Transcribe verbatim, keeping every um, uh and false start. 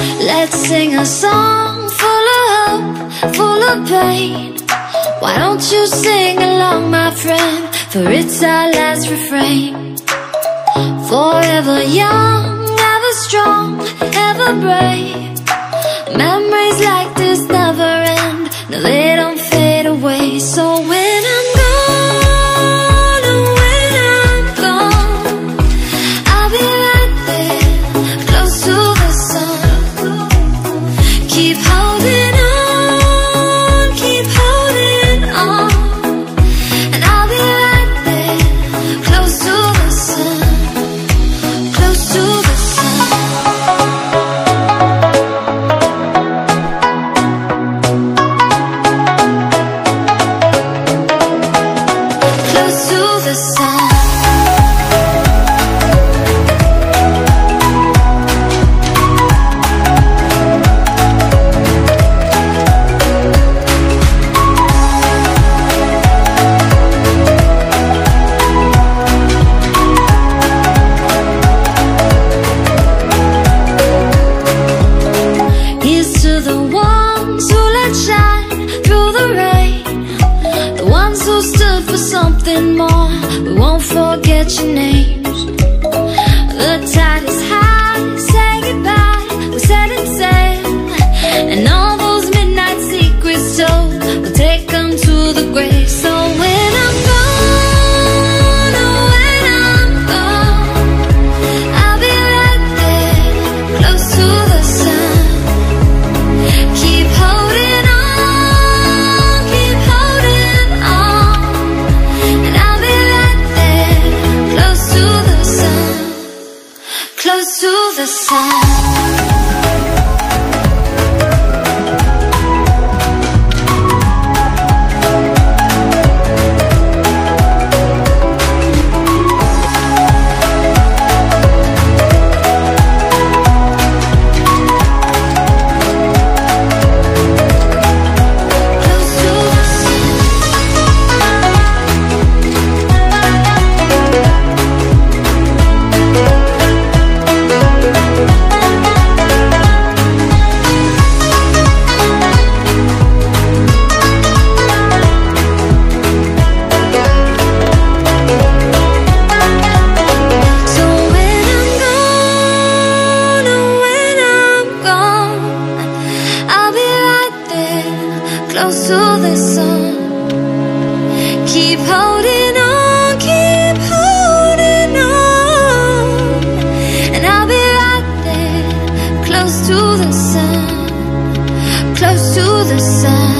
Let's sing a song full of hope, full of pain. Why don't you sing along, my friend? For it's our last refrain. Forever young, ever strong, ever brave. Memories like this never end. No, they don't fade away. So when I'm gone, oh, when I'm gone, I'll be right there, close to the sun. Keep holding on, keep holding on, and I'll be right there, close to the sun, close to the sun. Close to the sun. Here's to the ones who let shine through the rain, the ones who stood for something more. We won't forget your names. The tide is high, say goodbye, we're setting sail, and all those midnight secrets told, we'll take them to the grave. So when I'm gone, oh, when I'm gone, I'll be right there, close to the sun. Keep holding on, keep holding on, and I'll be right there, close to the sun, close to the sun. So when I'm gone, oh, when I'm gone, I'll be right there, close to the sun. Keep holding on, keep holding on, and I'll be right there, close to the sun, close to the sun.